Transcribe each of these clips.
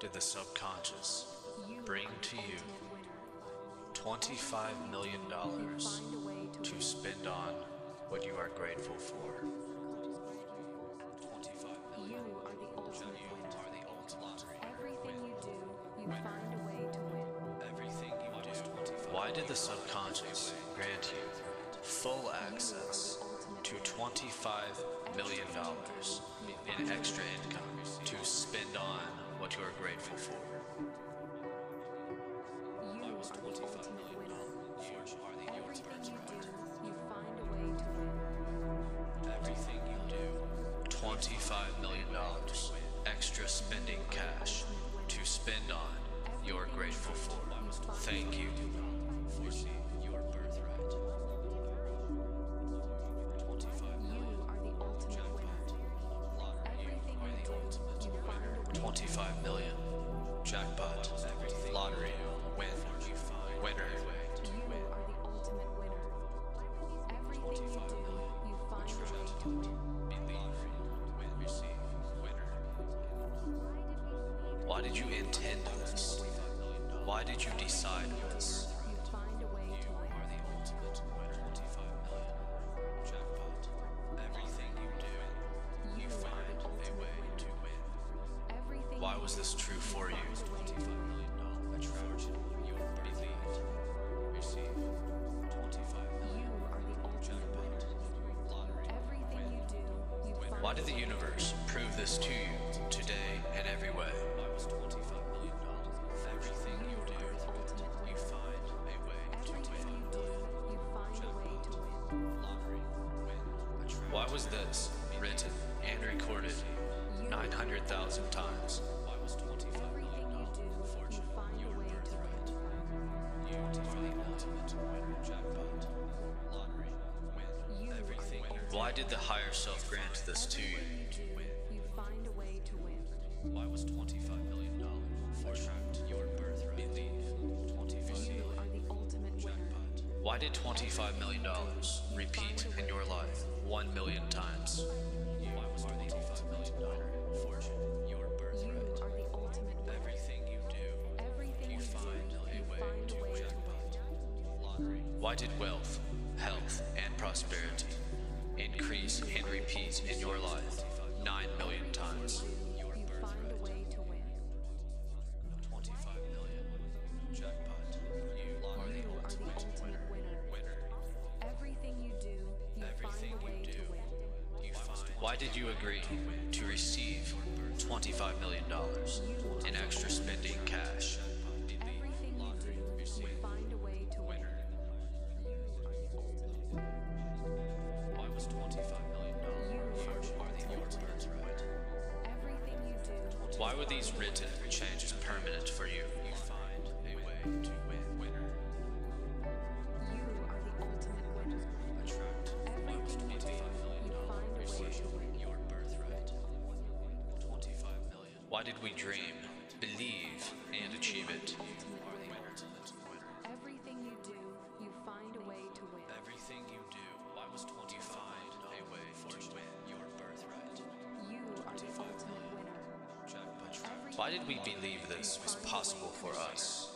did the subconscious bring to you $25 million to spend on what you are grateful for? 25 million. You are the ultimate You winner. are the ultimate Everything you do, you find a way to win. Everything you do. Why did the subconscious grant you full access to $25 million in extra income to spend on what you are grateful for? You are the ultimate winner. Everything you do, you find a way to win. Everything you do. $25 million extra spending cash to spend on you're grateful for. Thank you. Foresee your birthright. You are the ultimate winner. Everything you do, you find a way. 25 million. Jackpot. Lottery. Win. Winner. You are the ultimate winner. Everything you do, you find a way to win. Why did you intend this? Why did you decide this? You find a way to win. Are the ultimate winner. 25 million. Jackpot. Everything you do, you find a way to win. Everything Why you was do, this true for you? find a way to $25 win. million attraction. You believed. Receive. 25 million. You are the ultimate winner. Lottery. Everything you do, you find Why a did the way to universe prove this to you today in every way? Why was $25 million? Everything you do, you find a way to Everything win. you do, you find a way to win. Lottery. Win. Why was this written and recorded 900,000 times? Why was $25 Everything you do, you find a way to win. You are the ultimate winner. Jackpot. Lottery. Win. You are Everything. the ultimate Why did the higher self grant this to you? Everything you do, you find a way to win. Why was $25 million? Attract your birthright. Believe. 25 You are the ultimate winner. Why did $25 million repeat in your life 1 million times? Why was $25 million? Fortune. Your You birthright. are the ultimate winner. Everything you do, Everything you you do, find you a way find to a way to jackpot. win. Lottery. Why did wealth, health, and prosperity increase and repeat in your life 9 million times? You find a way to win. 25 million. Jackpot. You are the You are the ultimate ultimate winner. winner. Everything you do, you Everything find a way you to do, win. you find. Why did you agree to receive $25 million in extra spending cash? Everything you do, you find a way to win. Why was $25 million? You are the ultimate winner. Everything you do, Why were these written changes permanent for you? You find a way to win. Winner. you are the ultimate winner. Attract. Everything you do, you find a way to win. Your birthright. 25 million. Why did we dream, believe, and achieve it? Everything you do, you find a way to win. Everything you do. Why was 25 a way to win your birthright? You are the ultimate winner. Jackpot. Why did we believe this was possible for us?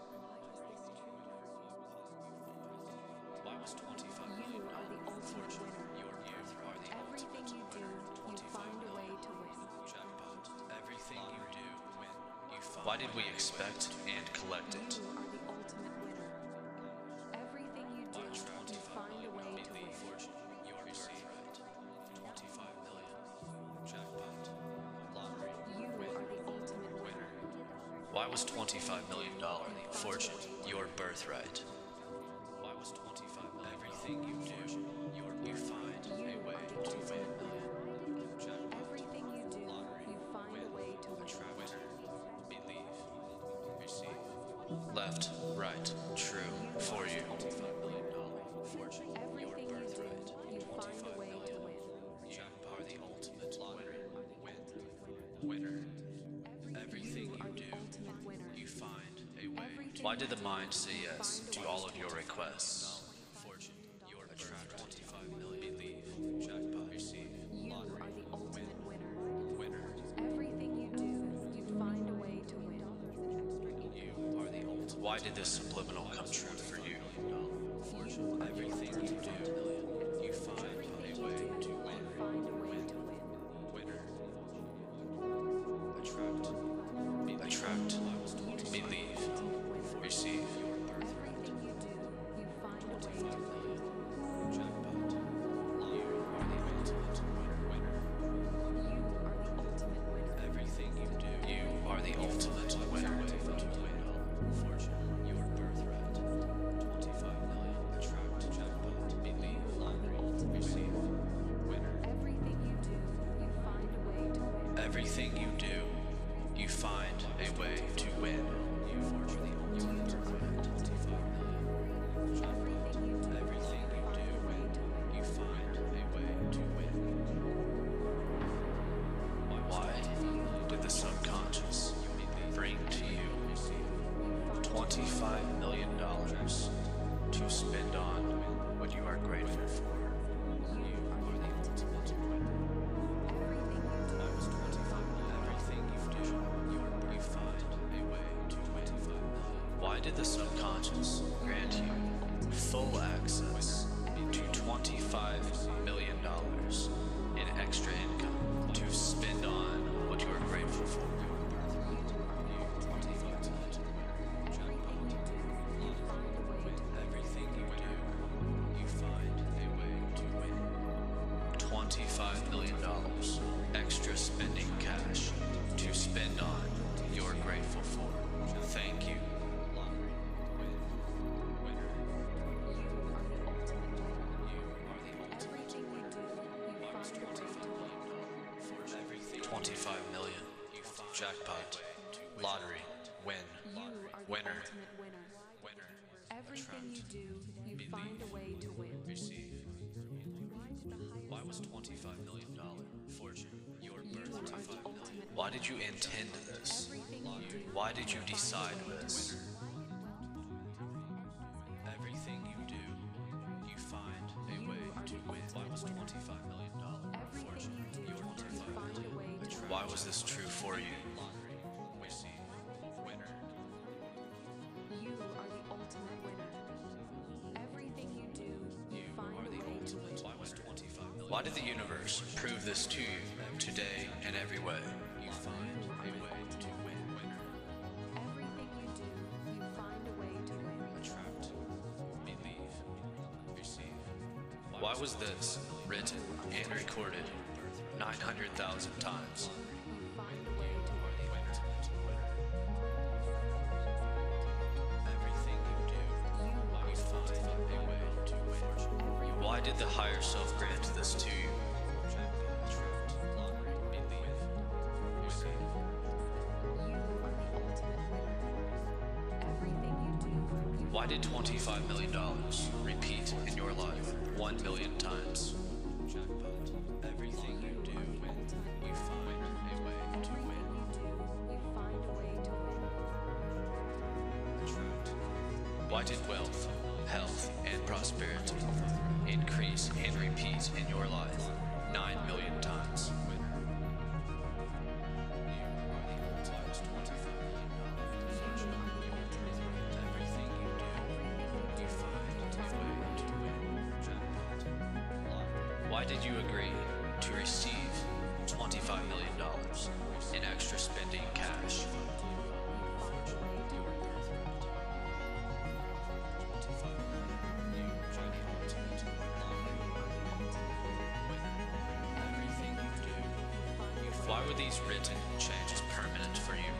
Why was 25 You are the ultimate winner. your birthright? Everything you do, you find a way to win. Jackpot. Everything you do, win. You find. Why did we expect and collect it? You are the ultimate winner. Everything you do, you find a way to win. Your birthright. 25 million. Jackpot. Lottery. You are the ultimate winner. Why was $25 million fortune your birthright? Why was 25 million? Everything you do, you find a way to win. Jackpot. Everything you do, you find a way to win. Winner. Believe. Receive. Left, right, true for you. $25 million fortune. Everything you do, you find a way to win. Jackpot. The ultimate lottery. Win. Winner. Everything You are you the do, ultimate winner. you find a way. Everything Why you did the do, mind say you yes find a to way all to of your win. requests? Fortune, your attract 25 million. Believe, jackpot, receive, You lottery, are the ultimate winner. winner. Everything you do, you find a way to win. Why did this subliminal come true for you? Everything you do, you find a way to win. Winner. Attract. Believe. Receive. Everything you do, you find a way to win. Jackpot. You are the ultimate winner. You are the ultimate winner. Everything you do, you are the ultimate winner. Fortune, your birthright. 25 million. Attract. Jackpot. Believe. Lottery. Receive. Winner. Everything you do, you find a way to win. Everything you do, you find a way to win. You are the ultimate winner. 25 million. Everything you do, Everything you do, you find a way to win. Why did the subconscious bring to you $25 million to spend on what you are grateful for? You are the ultimate winner. Everything you do, you find a way to win. Why did the subconscious grant you full access to $25 million in extra income to spend on what you are grateful for? Everything you do, you find a way to win. $25 million extra spending cash to spend on you're grateful for. Thank you. $25 million. Jackpot. Lottery. Win. You are the Winner. ultimate winner. Winner. Everything you do, you find a way to win. Receive. Why was $25 million fortune your You are the birthright? ultimate Why did you intend this? Everything you do, Why did you decide this? Everything you do, you find a way to win. Why was $25 million everything you do, you find a way to win. Why was this true for you? Receive. Winner. You are the ultimate winner. Everything you do, you find a way to win. Why was $25 million? Why did the universe prove this to you today in every way? You find a way to win. Winner. Everything you do, you find a way to win. Attract. Believe. Receive. Why was this written and recorded 900,000 times? You find a way to win. Everything you do, you find a way to win. Why did the higher self grant this to you? Why did $25 million repeat in your life 1 million times? Everything you do, you find a way to win. Why did wealth, health, and prosperity increase and repeat in your life 9 million times? Everything you do, you find a way to win. Why did you agree to receive $25 million in extra spending cash? Why were these written changes permanent for you?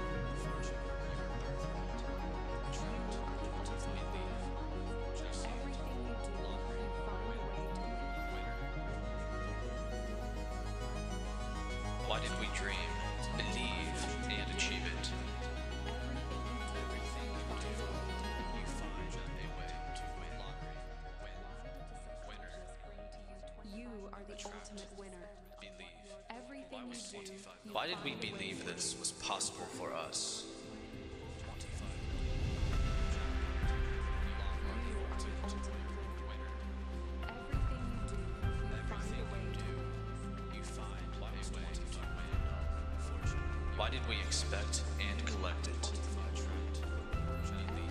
Why did we dream, believe, and achieve it? Everything you do, you find a way to win. Winner. You are the ultimate winner. Believe. Everything you do, you Why did we find a way believe to win. this was possible for us? Why did we expect and collect it?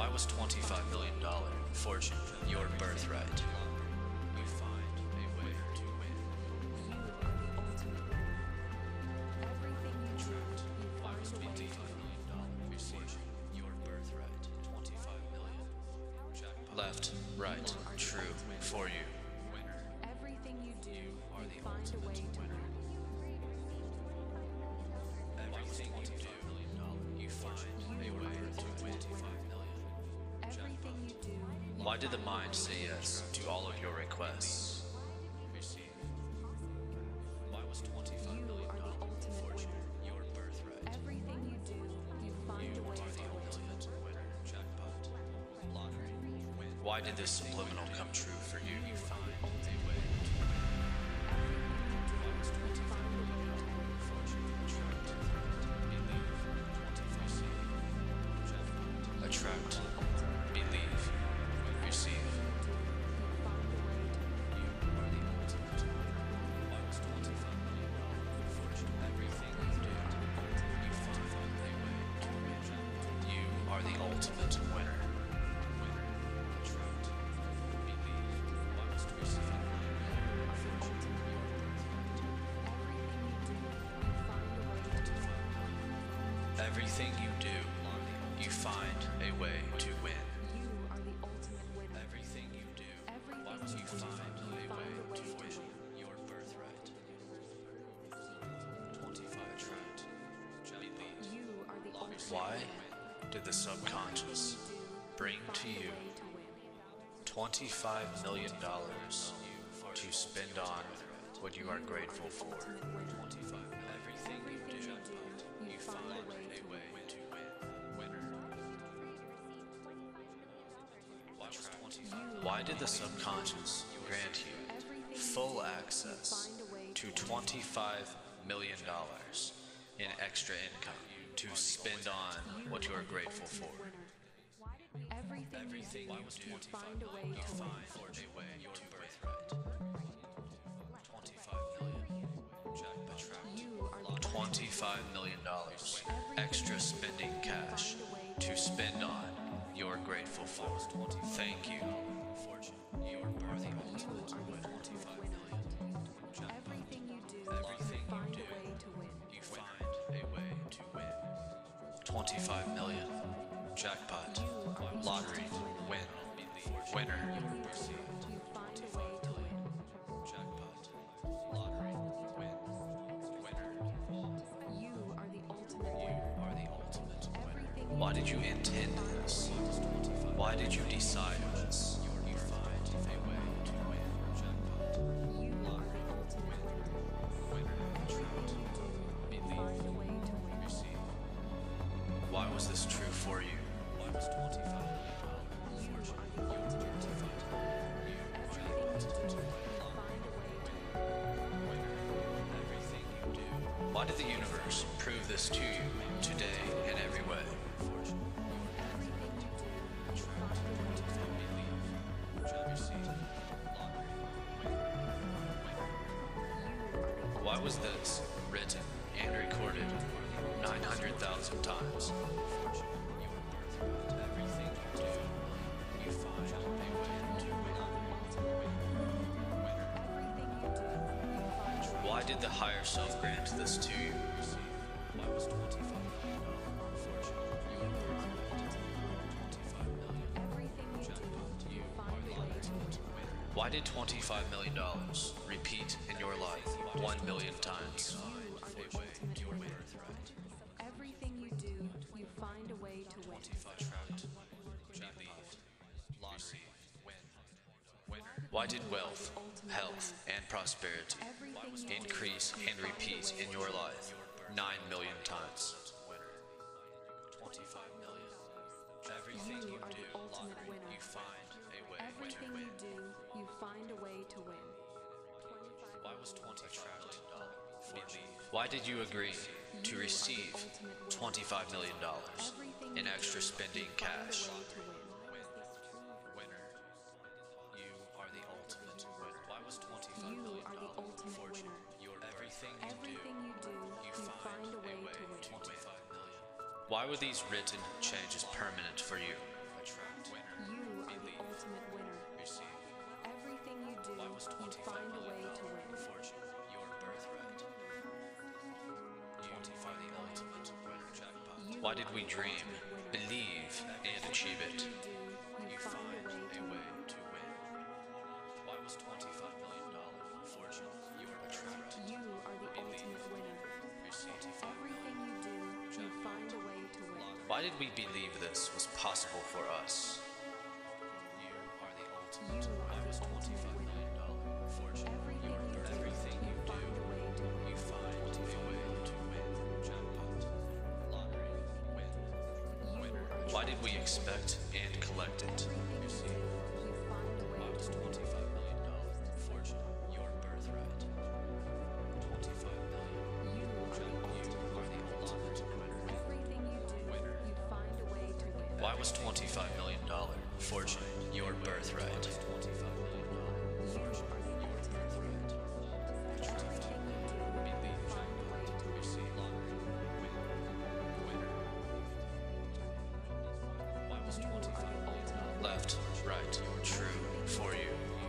Why was $25 million fortune your birthright? You find a way to win. You are the ultimate winner. Everything you do, you find a way to $25 win. million fortune your birthright. 25 million. Jackpot. Left, right, true for you. Winner. Everything you do, You are you the find a way ultimate to winner. win. Everything you do, you find a way to win. 25 million. Everything you do, Why did the mind say yes to all of your requests? Receive. Why was $25 you million are the ultimate fortune winner. your birthright? Everything you do, you find You a way are to the win. ultimate winner. Jackpot. Lottery. Win. Why did this subliminal come true for you? You find a way to win. Why was $25 million fortune attract? Believe. 25 Jackpot. Attract. Believe. Receive. You are the ultimate. Why was $25 million fortune? Everything you do, you find a way to win. You are the ultimate winner. Winner. Attract. Believe. Why was $25 million fortune your birthright? Everything you do, you find a way to win. You are the ultimate winner. Everything you do, why was you find a way to win your birthright? 25 attract. Believe. You are the ultimate Why winner. did the subconscious bring to you Way to win. $25 million to spend on what you are grateful for? 25. Everything you do, you find a way to win. Winner. Why was 25? Why did the subconscious grant you full access to $25 million in extra income to spend on what you are grateful for? Everything you do, you find a way You to win. find a way your birthright. 25 million. Jackpot. You are the $25 million extra spending cash to spend on you're grateful for. Thank you. Fortune. You are the ultimate winner. 25 million. Everything you do, Everything you find you a way to win. You find a way to win. 25 million. Jackpot. Lottery. Win. Winner. You find a way to win. Jackpot. Lottery. Win. Winner. You are the ultimate You winner. are the ultimate winner. Everything Why did you intend this? Why did you decide this? You find a way to win. Jackpot. you are the ultimate winner. Winner. Everything you do, you find a way to win. Receive. Why was this true for you? Why was 25 million You are the ultimate winner. Everything you do, you find a way to win. Everything you do. Why did the universe prove this to you today in every way? Everything you do, you find a way to win. Why was this written and recorded 900,000 times? Everything you do, you find a way to win. Everything you do, you find a way. Why did the higher self grant this to you? Why was $25 million fortune your birthright? 25 million. Everything you do, you find a way to win. Why did $25 million repeat in your life 1 million times? You are the ultimate winner. Everything you do, you find a way to win. 25 trapped. Believe. Lottery. Win. Winner. Why did wealth, health, and prosperity increase and repeat in your life 9 million times? Winner. 25 million. Everything You you are do, the ultimate winner. you find a way to Everything win. you do, you find a way to win. Why was 25 Believe. Why did you agree to receive $25 million in extra spending cash? Winner. You are the ultimate winner. Why was $25 You million are the ultimate fortune? winner. Your everything Everything you do, you you find a way to win. 25 million. Why were these written changes permanent for you? Why did we dream, believe, and achieve it? You find a way to win. Why was $25 million fortune your attract? You are the ultimate winner. Receive Everything you do, you find a way to win. Why did we believe this was possible for us? You are the ultimate. Why was $25 million fortune your birth? Everything you do, you find a way to win. Jackpot, lottery, win, winner. Why did we expect and collect it? Receive. Why was $25 million fortune your birthright? $25 million. You are the ultimate winner. Everything you do, you find a way to win. Why was $25 million fortune your birthright? Left, right, true, for you.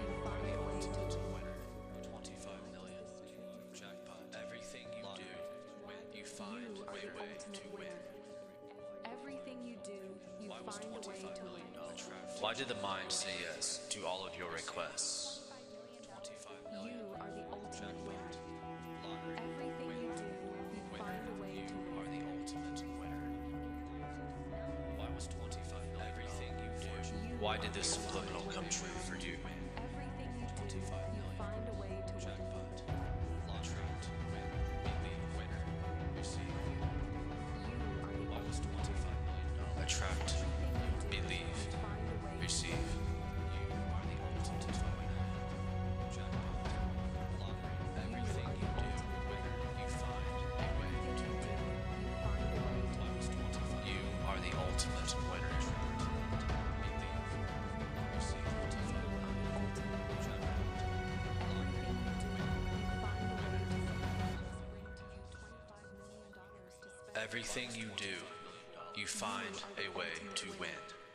$25 million. Jackpot. Everything you do, you find a way to win. Everything you do, you Why was find a way $25 to million win. Why did the mind say yes to all of your requests? $25 million. You are the ultimate winner. Lottery. Everything you do, you find a way to You win. are the ultimate winner. Why was $25 million? Everything you do. Why did this subliminal come true for you? Everything you do, you find a way to win. Jackpot. Lottery. Win. Believe. Winner. Receive. Why was $25 million? Attract. Believe. Receive. You are the ultimate winner. Jackpot. Lottery. Everything you do, winner, you find a way to win. Why was $25? You are the ultimate winner. Believe. Receive. Everything you do, you find a way to win.